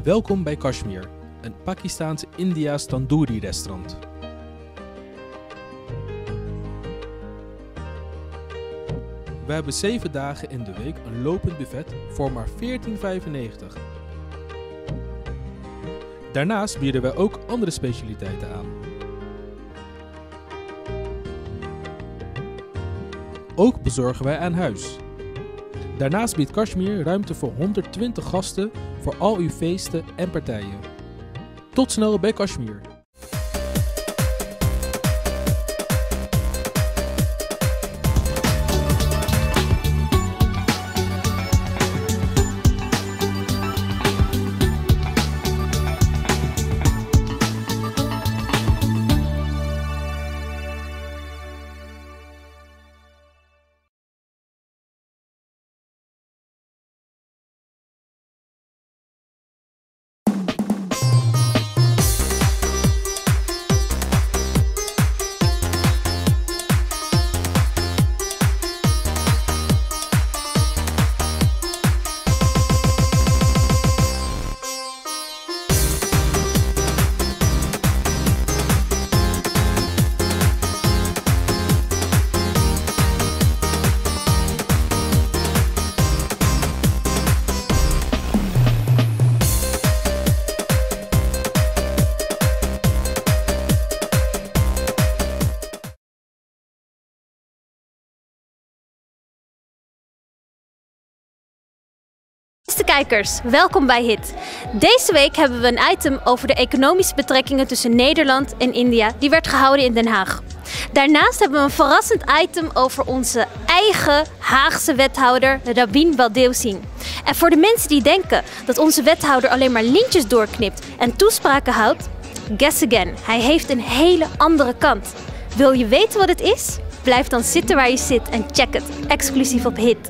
Welkom bij Kashmir, een Pakistaanse Indiaas tandoori restaurant. We hebben 7 dagen in de week een lopend buffet voor maar $14,95. Daarnaast bieden wij ook andere specialiteiten aan. Ook bezorgen wij aan huis. Daarnaast biedt Kashmir ruimte voor 120 gasten voor al uw feesten en partijen. Tot snel bij Kashmir. Beste kijkers, welkom bij HIT. Deze week hebben we een item over de economische betrekkingen tussen Nederland en India. Die werd gehouden in Den Haag. Daarnaast hebben we een verrassend item over onze eigen Haagse wethouder Rabin Baldew Singh. En voor de mensen die denken dat onze wethouder alleen maar lintjes doorknipt en toespraken houdt, guess again, hij heeft een hele andere kant. Wil je weten wat het is? Blijf dan zitten waar je zit en check het, exclusief op HIT.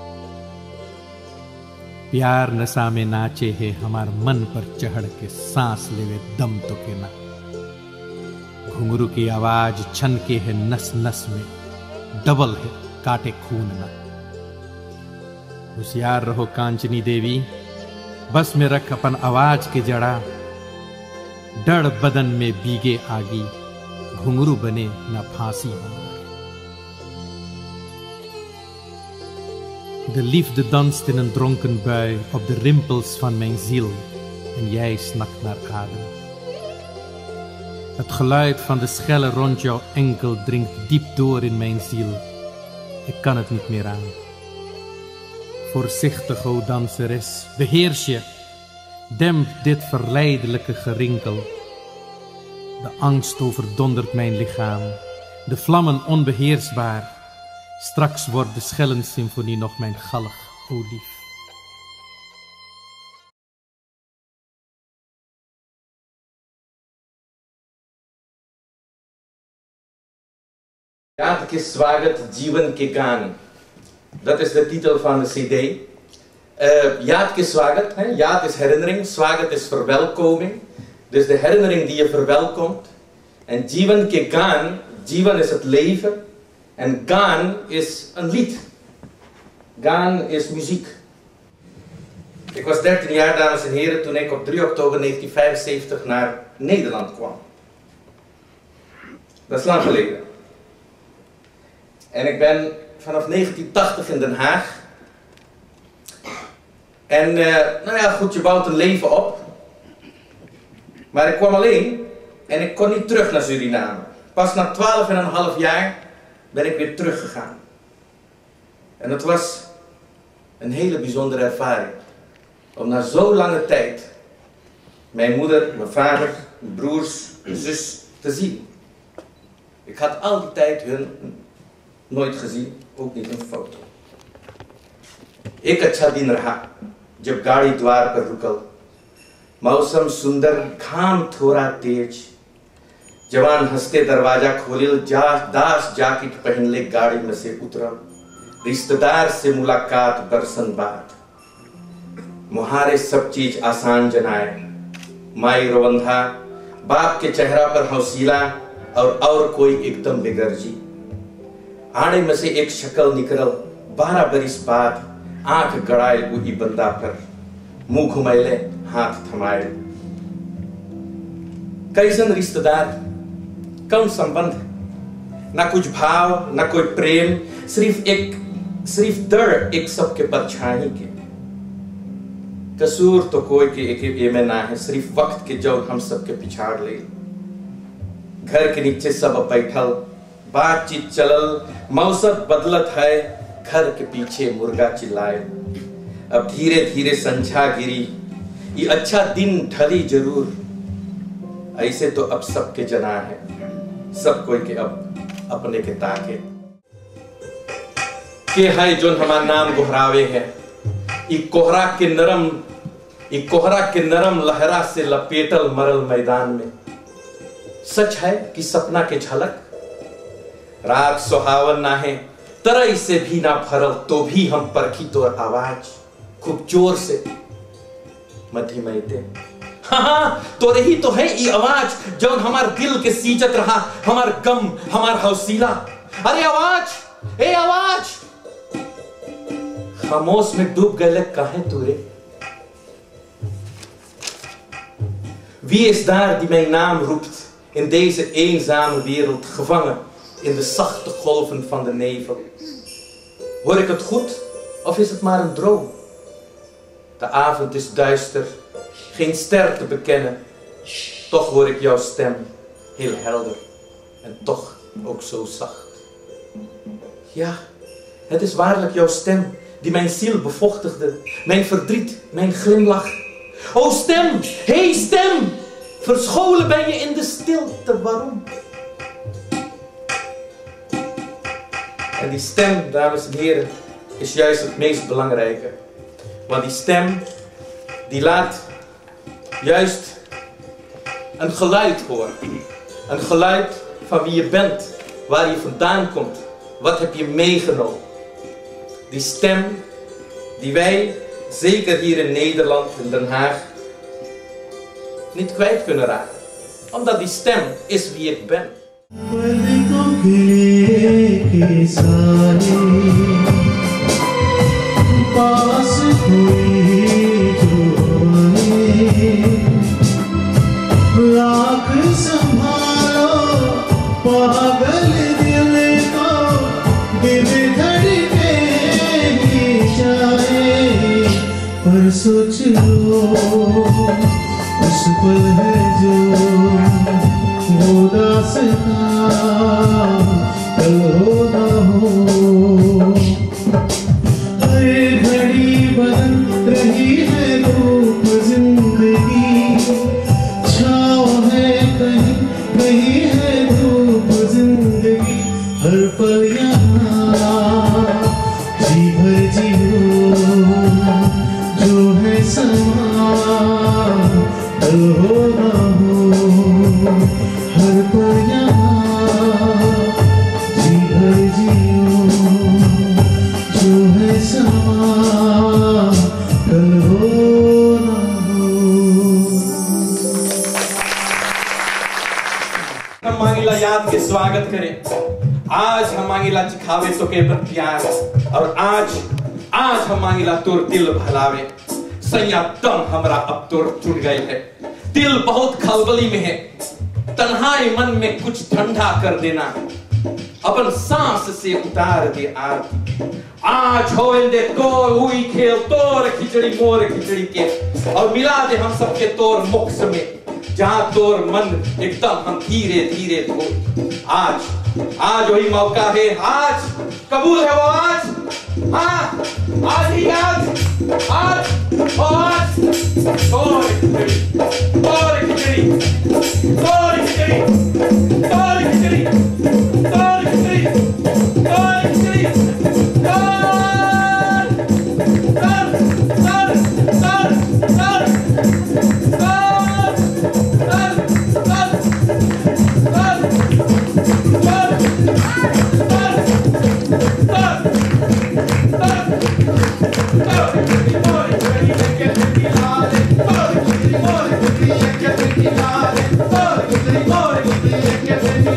प्यार नशा में नाचे है हमार मन पर चढ़ के सांस लेवे दम तो के ना घुंघरू की आवाज छन के है नस नस में डबल है काटे खून ना होशियार रहो कांचनी देवी बस में रख अपन आवाज के जड़ा डर बदन में बीगे आगी घुंघरू बने न फांसी हो De liefde danst in een dronken bui op de rimpels van mijn ziel en jij snakt naar adem. Het geluid van de schellen rond jouw enkel dringt diep door in mijn ziel. Ik kan het niet meer aan. Voorzichtig, o danseres, beheers je. Demp dit verleidelijke gerinkel. De angst overdondert mijn lichaam, de vlammen onbeheersbaar. Straks wordt de schellensymfonie nog mijn galg, o lief. याद के स्वागत जीवन के गान. Dat is de titel van de CD. Yaad ke swagat. Yaad is herinnering, swagat is verwelkoming. Dus de herinnering die je verwelkomt. En Jivan ke gaan, Jivan is het leven. En gaan is een lied. Gaan is muziek. Ik was 13 jaar, dames en heren, toen ik op 3 oktober 1975 naar Nederland kwam. Dat is lang geleden. En ik ben vanaf 1980 in Den Haag. En nou ja, goed, je bouwt een leven op. Maar ik kwam alleen en ik kon niet terug naar Suriname. Pas na 12,5 jaar ben ik weer teruggegaan. En het was een hele bijzondere ervaring. Om na zo'n lange tijd mijn moeder, mijn vader, mijn broers, mijn zus te zien. Ik had al die tijd hun nooit gezien, ook niet een foto. एक अच्छा दिन रहा जब गाड़ी द्वार पर रुकल मौसम सुंदर घाम थोड़ा तेज जवान हंसते दरवाजा खोलिल दास जाकिट पहन ले गाड़ी में से उतरल रिश्तेदार से मुलाकात बरसन बाद मुहारे सब चीज आसान जनाए माई रोवंधा बाप के चेहरा पर हौसला और कोई एकदम बेगर्जी आड़े में से एक शक्ल निकल 12 बरिस बाद आंख गड़ाए हुई बंदा पर मुंह घुमैले हाथ थमाए। कैसन रिश्तेदार, कौन संबंध, ना कुछ भाव ना कोई प्रेम, सिर्फ दर्द एक सबके परछाई के। कसूर तो कोई के एक में ना है, सिर्फ वक्त के जो हम सबके पिछाड़ ले। घर के नीचे सब बैठल, बातचीत चलल, मौसम बदलत है, घर के पीछे मुर्गा चिल्लाए। अब धीरे धीरे संझा गिरी, ये अच्छा दिन ढली जरूर। ऐसे तो अब सबके जना है, सब कोई के अब अपने के ताके के है जो हमारा नाम गोहरावे है। ई कोहरा के नरम लहरा से लपेटल मरल मैदान में। सच है कि सपना के झलक रात सुहावन ना है, तरई से भी ना भरल, तो भी हम परखी तोर आवाज खूब जोर से मधीमयते। हाँ, तोरे ही तो है ये आवाज जो हमार दिल के सींचत रहा, हमार गम हमार हौसला। अरे आवाज, ए आवाज, खामोश में डूब गए काहे तूरे? Wie is daar die mijn naam roept in deze eenzame wereld, gevangen in de zachte golven van de nevel? Hoor ik het goed of is het maar een droom? De avond is duister, geen ster te bekennen. Toch hoor ik jouw stem, heel helder en toch ook zo zacht. Ja, het is waarlijk jouw stem die mijn ziel bevochtigde, mijn verdriet, mijn glimlach. O stem, hey stem, verscholen ben je in de stilte, waarom? En die stem, dames en heren, is juist het meest belangrijke. Want die stem, die laat juist een geluid horen. Een geluid van wie je bent, waar je vandaan komt, wat heb je meegenomen. Die stem die wij, zeker hier in Nederland, in Den Haag, niet kwijt kunnen raken. Omdat die stem is wie ik ben. सोच लो उस पल है जो वो दास्तां कल हो ना हो। हर घड़ी बदल रही है रूप जिंदगी, छाँव है कहीं कहीं है धूप जिंदगी। हर पल यहाँ जी भर जियो जो है समा कल हो ना हो। हर पल यहाँ जी भर जियो जो है समा कल हो ना हो। हम मांगिला याद के स्वागत करें, आज हम मांगिला चिखावे तो के पर प्यार, और आज हम मांगिला तोर दिल भलावे। सैया दम हमरा अब तोर टूट गए है, दिल बहुत खलबली में है, तन्हाई मन में कुछ ठंडा कर देना, अपन सांस से उतार दे आरती। आज हो दे तोर हुई खेल, तोर खिचड़ी मोर खिचड़ी के, और मिला दे हम सबके तोर मुख में, जहां तोर मन एकदम हम धीरे धीरे धो। आज वही मौका है, आज कबूल है वो आज। हाँ, आज ही आज तोर खिचड़ी तोर खिचड़ी तोर खिचड़ी तोर खिचड़ी तोर खिचड़ी तोर खिचड़ी More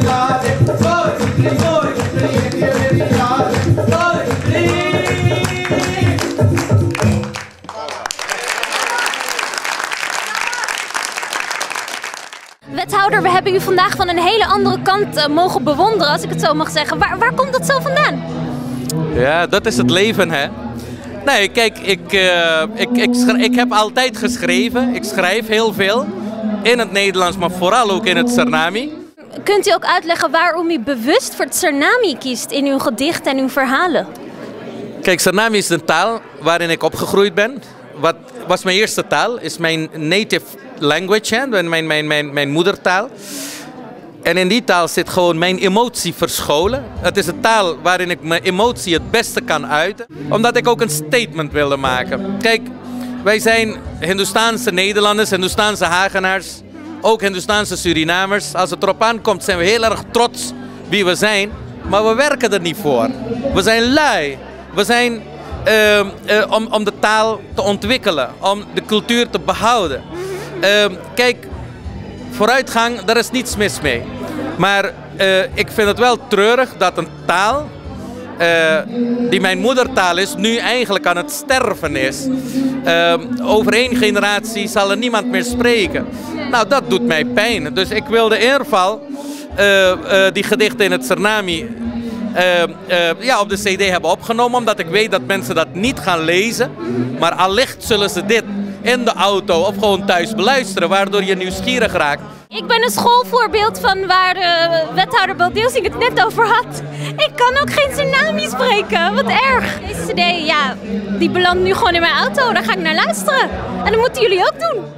Wethouder, we hebben u vandaag van een hele andere kant mogen bewonderen, als ik het zo mag zeggen. Waar komt dat zo vandaan? Ja, dat is het leven, hè. Nee, kijk, ik heb altijd geschreven. Ik schrijf heel veel. In het Nederlands, maar vooral ook in het Suriname. Kunt u ook uitleggen waarom u bewust voor het Suriname kiest in uw gedichten en uw verhalen? Kijk, Suriname is een taal waarin ik opgegroeid ben. Wat was mijn eerste taal? Is mijn native language, hè? Mijn moedertaal. En in die taal zit gewoon mijn emotie verscholen. Het is een taal waarin ik mijn emotie het beste kan uiten. Omdat ik ook een statement wilde maken. Kijk, wij zijn Hindoestaanse Nederlanders, Hindoestaanse Hagenaars, ook Hindoestaanse Surinamers. Als het erop aankomt zijn we heel erg trots wie we zijn, maar we werken er niet voor. We zijn lui. We zijn om de taal te ontwikkelen, om de cultuur te behouden. Kijk, vooruitgang, daar is niets mis mee. Maar ik vind het wel treurig dat een taal die mijn moedertaal is, nu eigenlijk aan het sterven is. Over 1 generatie zal er niemand meer spreken. Nou, dat doet mij pijn. Dus ik wilde in ieder geval die gedichten in het Suriname op de CD hebben opgenomen, omdat ik weet dat mensen dat niet gaan lezen. Maar allicht zullen ze dit in de auto of gewoon thuis beluisteren, waardoor je nieuwsgierig raakt. Ik ben een schoolvoorbeeld van waar de wethouder Baldeelsing het net over had. Ik kan ook geen Suriname spreken, wat erg. Deze CD, ja, die belandt nu gewoon in mijn auto, daar ga ik naar luisteren. En dat moeten jullie ook doen.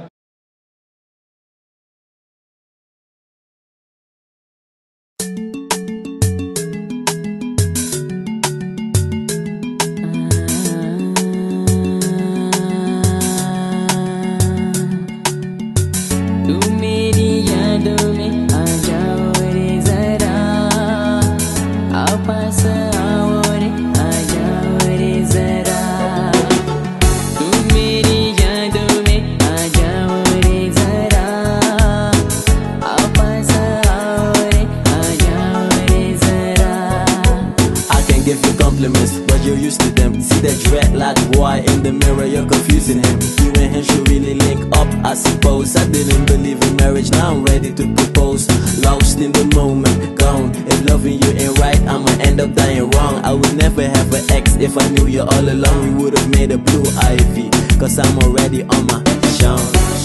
But you're used to them. See that dreadlock boy in the mirror, you're confusing him. You and him should really link up, I suppose. I didn't believe in marriage, now I'm ready to propose. Lost in the moment, gone. If loving you ain't right, I'ma end up dying wrong. I would never have an ex if I knew you all along. We would've made a blue ivy, cause I'm already on my Sean.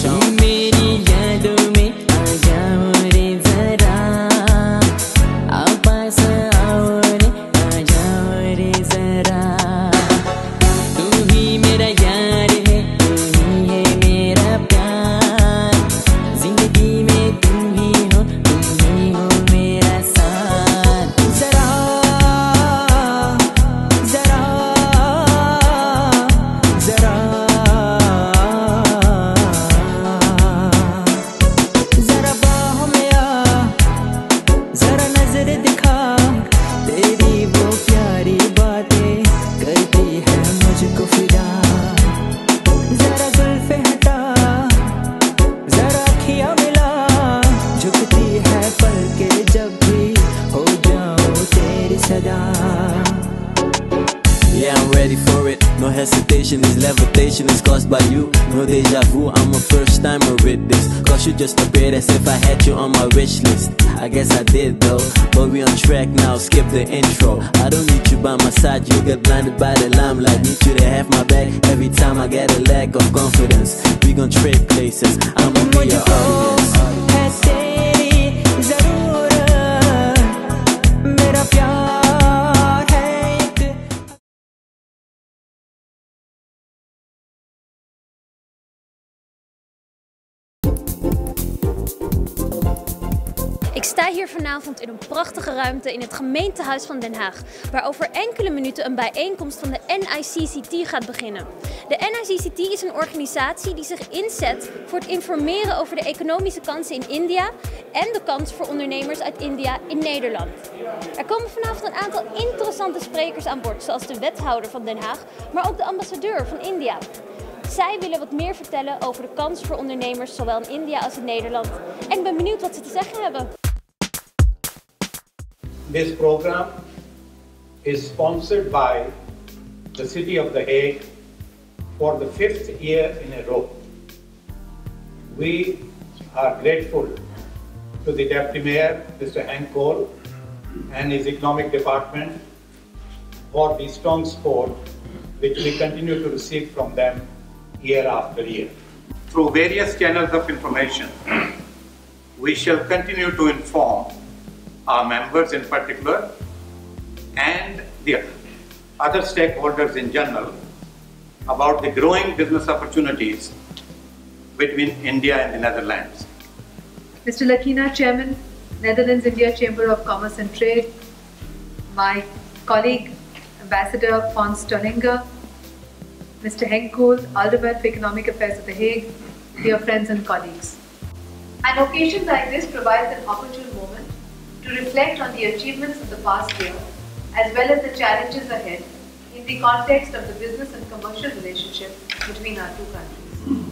Yeah, I'm ready for it. No hesitation, this levitation is caused by you. No deja vu, I'm a first timer with this. Cause you just appeared as if I had you on my wish list. I guess I did though, but we on track now, skip the intro. I don't need you by my side, you get blinded by the limelight. Need you to have my back every time I get a lack of confidence. We gon' trade places, I'ma be your audience. Ik sta hier vanavond in een prachtige ruimte in het gemeentehuis van Den Haag, waar over enkele minuten een bijeenkomst van de NICCT gaat beginnen. De NICCT is een organisatie die zich inzet voor het informeren over de economische kansen in India en de kans voor ondernemers uit India in Nederland. Er komen vanavond een aantal interessante sprekers aan boord, zoals de wethouder van Den Haag, maar ook de ambassadeur van India. Zij willen wat meer vertellen over de kansen voor ondernemers, zowel in India als in Nederland. En ik ben benieuwd wat ze te zeggen hebben. This program is sponsored by the City of The Hague for the 5th year in a row. We are grateful to the Deputy Mayor, Mr. Henk Kool, and his Economic Department for the strong support which we continue to receive from them year after year. Through various channels of information, we shall continue to inform our members in particular and the other stakeholders in general about the growing business opportunities between India and the Netherlands. Mr. Lakina, Chairman, Netherlands-India Chamber of Commerce and Trade, my colleague, Ambassador Fons Tollinger, Mr. Henk Kool, Alderman for Economic Affairs of The Hague, dear friends and colleagues. An occasion like this provides an opportune moment to reflect on the achievements of the past year as well as the challenges ahead in the context of the business and commercial relationship between our two countries.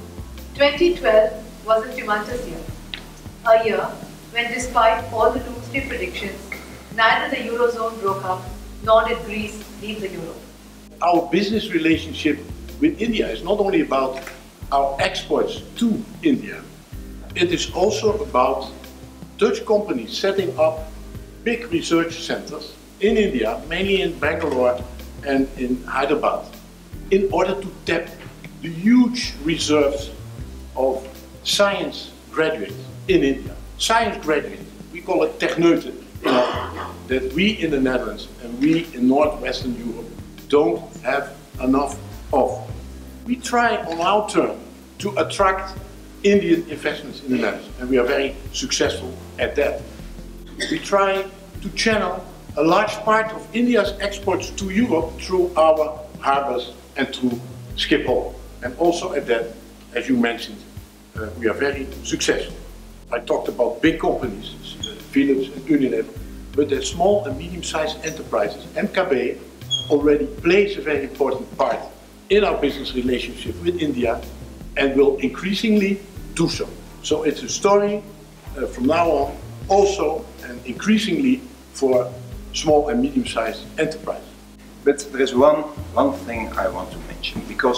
2012 was a tumultuous year, a year when despite all the doomsday predictions, neither the Eurozone broke up nor did Greece leave the Euro. Our business relationship with India is not only about our exports to India, it is also about Dutch companies setting up big research centers in India, mainly in Bangalore and in Hyderabad, in order to tap the huge reserves of science graduates in India. Science graduates, we call it techneuten, that we in the Netherlands and we in Northwestern Europe don't have enough of. We try on our turn to attract Indian investments in the Netherlands, and we are very successful at that. We try to channel a large part of India's exports to Europe through our harbors and through Schiphol. And also at that, as you mentioned, we are very successful. I talked about big companies, Philips and Unilever, but the small and medium-sized enterprises, MKB, already plays a very important part in our business relationship with India and will increasingly do so. So it's a story from now on also and increasingly for small and medium-sized enterprises. But there is one thing I want to mention, because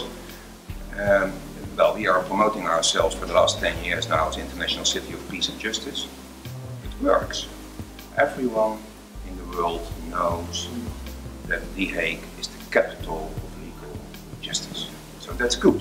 well, we are promoting ourselves for the last 10 years now as International City of Peace and Justice. It works. Everyone in the world knows that The Hague is the capital of legal justice. So that's good.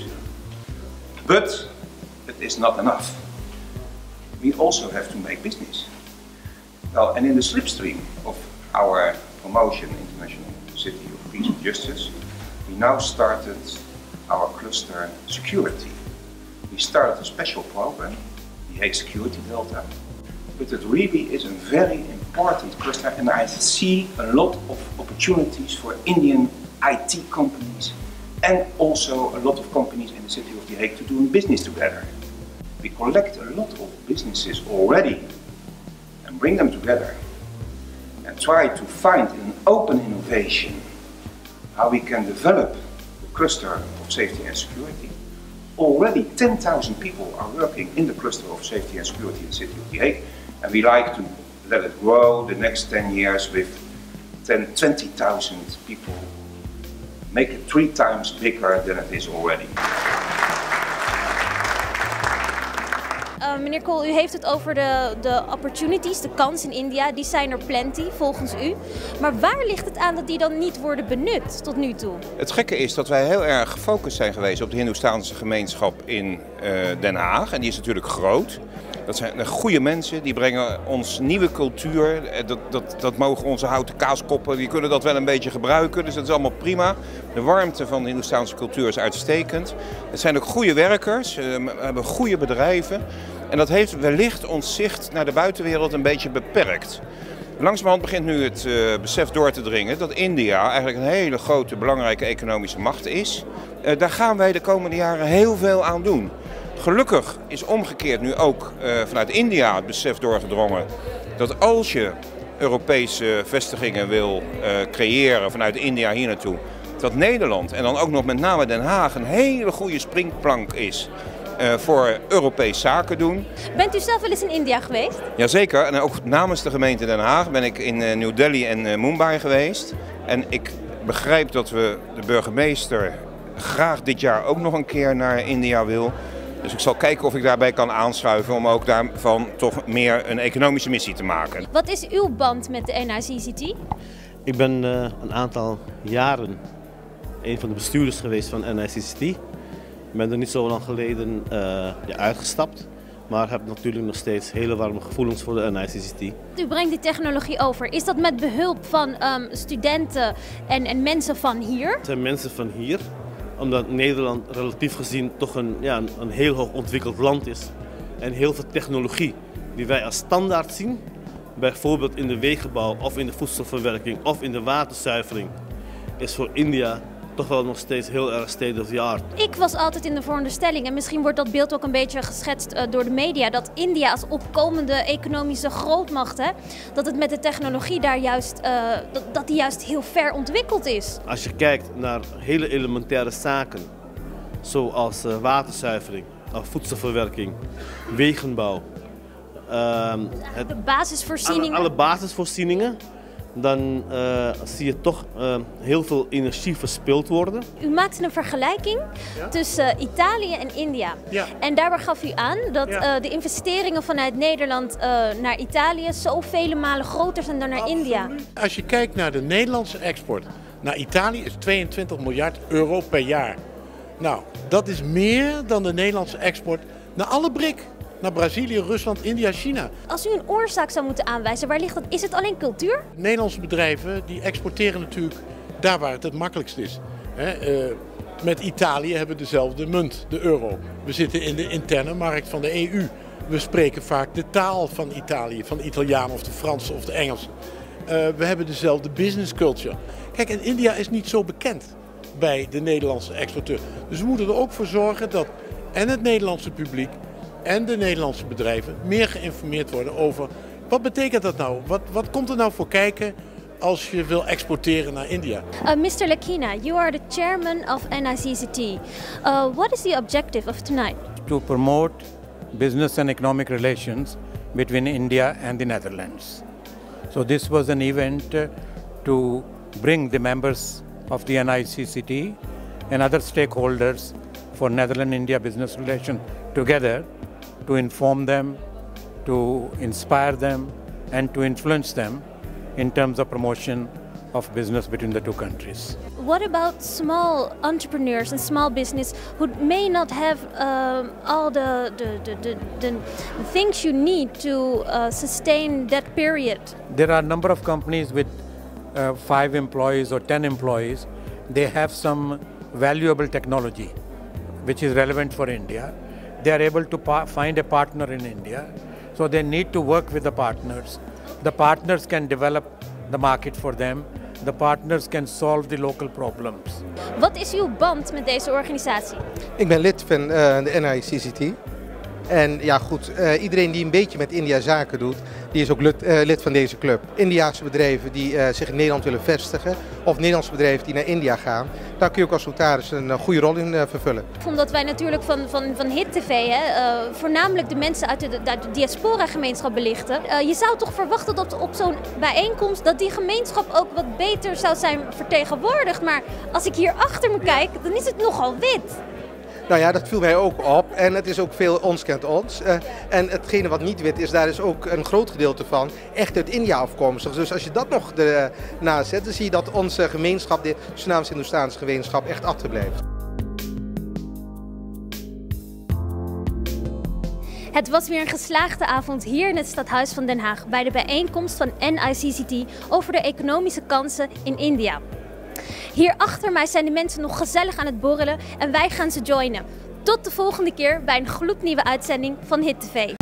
But it is not enough. We also have to make business. Well, and in the slipstream of our promotion, International City of Peace and Justice, we now started our cluster security. We started a special program, The Hague Security Delta, but it really is a very important cluster, and I see a lot of opportunities for Indian IT companies and also a lot of companies in the city of The Hague to do business together. We collect a lot of businesses already and bring them together and try to find an open innovation how we can develop the cluster of safety and security. Already 10,000 people are working in the cluster of safety and security in the city of The Hague, and we like to let it grow the next 10 years with 20,000 people, make it 3 times bigger than it is already. Meneer Kool, u heeft het over de opportunities, de kansen in India. Die zijn er plenty, volgens u. Maar waar ligt het aan dat die dan niet worden benut tot nu toe? Het gekke is dat wij heel erg gefocust zijn geweest op de Hindoestaanse gemeenschap in Den Haag. En die is natuurlijk groot. Dat zijn goede mensen, die brengen ons nieuwe cultuur. Dat mogen onze houten kaaskoppen, die kunnen dat wel een beetje gebruiken. Dus dat is allemaal prima. De warmte van de Hindoestaanse cultuur is uitstekend. Het zijn ook goede werkers, we hebben goede bedrijven. En dat heeft wellicht ons zicht naar de buitenwereld een beetje beperkt. Langzamerhand begint nu het besef door te dringen dat India eigenlijk een hele grote, belangrijke economische macht is. Daar gaan wij de komende jaren heel veel aan doen. Gelukkig is omgekeerd nu ook vanuit India het besef doorgedrongen dat als je Europese vestigingen wil creëren vanuit India hier naartoe, dat Nederland en dan ook nog met name Den Haag een hele goede springplank is voor Europees zaken doen. Bent u zelf wel eens in India geweest? Jazeker, en ook namens de gemeente Den Haag ben ik in New Delhi en Mumbai geweest. En ik begrijp dat de burgemeester graag dit jaar ook nog een keer naar India wil. Dus ik zal kijken of ik daarbij kan aanschuiven om ook daarvan toch meer een economische missie te maken. Wat is uw band met de NICCT? Ik ben een aantal jaren een van de bestuurders geweest van NICCT. Ik ben er niet zo lang geleden uitgestapt, maar heb natuurlijk nog steeds hele warme gevoelens voor de NICCT. U brengt die technologie over. Is dat met behulp van studenten en mensen van hier? Het zijn mensen van hier, omdat Nederland relatief gezien toch een heel hoog ontwikkeld land is. En heel veel technologie die wij als standaard zien, bijvoorbeeld in de wegenbouw of in de voedselverwerking of in de waterzuivering, is voor India toch wel nog steeds heel erg state of the art. Ik was altijd in de veronderstelling, en misschien wordt dat beeld ook een beetje geschetst door de media, dat India als opkomende economische grootmacht, dat het met de technologie daar juist, dat die juist heel ver ontwikkeld is. Als je kijkt naar hele elementaire zaken, zoals waterzuivering, voedselverwerking, wegenbouw, de basisvoorzieningen. Alle basisvoorzieningen. Dan zie je toch heel veel energie verspild worden. U maakte een vergelijking tussen Italië en India. Ja. En daarbij gaf u aan dat de investeringen vanuit Nederland naar Italië zo vele malen groter zijn dan naar India. Als je kijkt naar de Nederlandse export naar Italië is 22 miljard euro per jaar. Nou, dat is meer dan de Nederlandse export naar alle BRIC. Naar Brazilië, Rusland, India, China. Als u een oorzaak zou moeten aanwijzen, waar ligt dat? Is het alleen cultuur? Nederlandse bedrijven die exporteren natuurlijk daar waar het makkelijkst is. Met Italië hebben we dezelfde munt, de euro. We zitten in de interne markt van de EU. We spreken vaak de taal van Italië, van de Italiaan of de Frans of de Engels. We hebben dezelfde business culture. Kijk, en India is niet zo bekend bij de Nederlandse exporteur. Dus we moeten er ook voor zorgen dat en het Nederlandse publiek en de Nederlandse bedrijven meer geïnformeerd worden over wat betekent dat nou? Wat komt er nou voor kijken als je wil exporteren naar India? Mr. Lakina, you are the chairman of NICCT. What is the objective of tonight? To promote business and economic relations between India and the Netherlands. So this was an event to bring the members of the NICCT and other stakeholders for Netherlands-India business relations together to inform them, to inspire them and to influence them in terms of promotion of business between the two countries. What about small entrepreneurs and small business who may not have all the things you need to sustain that period? There are a number of companies with 5 employees or 10 employees. They have some valuable technology which is relevant for India. They are able to find a partner in India. So they need to work with the partners. The partners can develop the market for them. The partners can solve the local problems. Wat is uw band met deze organisatie? Ik ben lid van de NICCT. En ja goed, iedereen die een beetje met India zaken doet, die is ook lid van deze club. Indiase bedrijven die zich in Nederland willen vestigen, of Nederlandse bedrijven die naar India gaan, daar kun je ook als notaris een goede rol in vervullen. Omdat wij natuurlijk van Hit TV voornamelijk de mensen uit de diaspora-gemeenschap belichten. Je zou toch verwachten dat op zo'n bijeenkomst dat die gemeenschap ook wat beter zou zijn vertegenwoordigd. Maar als ik hier achter me kijk, dan is het nogal wit. Nou ja, dat viel mij ook op en het is ook veel ons kent ons. En hetgene wat niet wit is, daar is ook een groot gedeelte van echt uit India afkomstig. Dus als je dat nog ernaast zet, dan zie je dat onze gemeenschap, de Surinaams-Hindoestaanse gemeenschap, echt achterblijft. Het was weer een geslaagde avond hier in het Stadhuis van Den Haag bij de bijeenkomst van NICCT over de economische kansen in India. Hier achter mij zijn de mensen nog gezellig aan het borrelen en wij gaan ze joinen. Tot de volgende keer bij een gloednieuwe uitzending van Hit TV.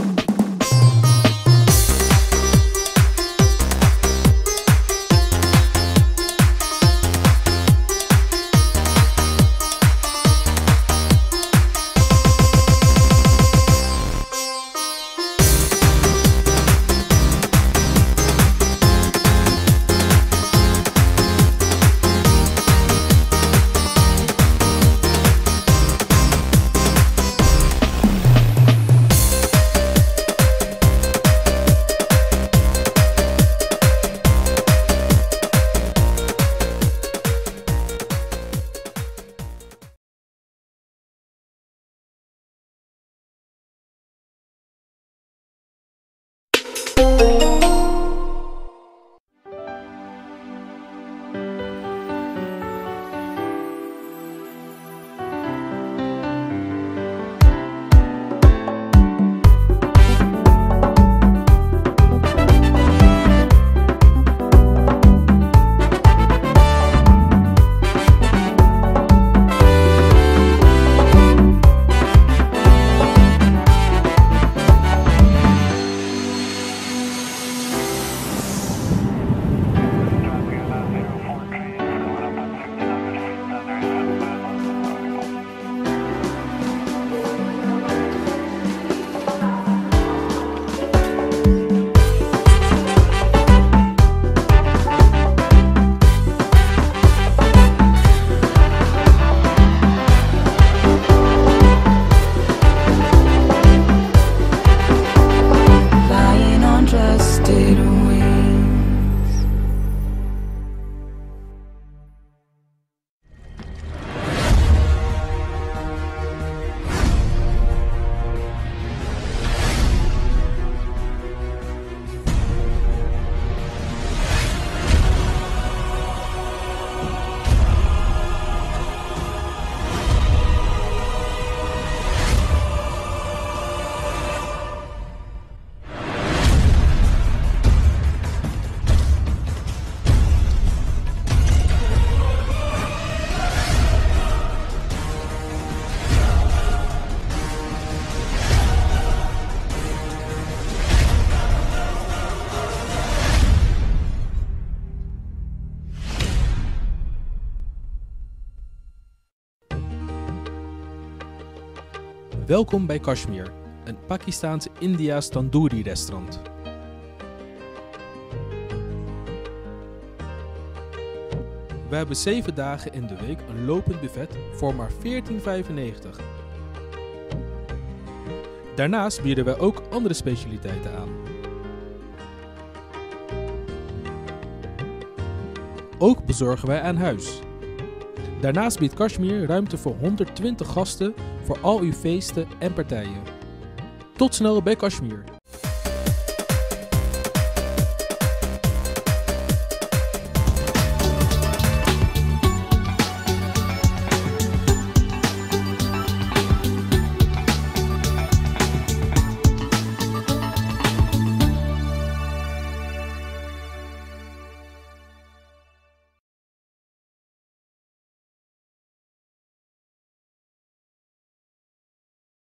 Welkom bij Kashmir, een Pakistaanse Indiaas tandoori restaurant. We hebben 7 dagen in de week een lopend buffet voor maar $14,95. Daarnaast bieden wij ook andere specialiteiten aan. Ook bezorgen wij aan huis. Daarnaast biedt Kashmir ruimte voor 120 gasten voor al uw feesten en partijen. Tot snel bij Kashmir.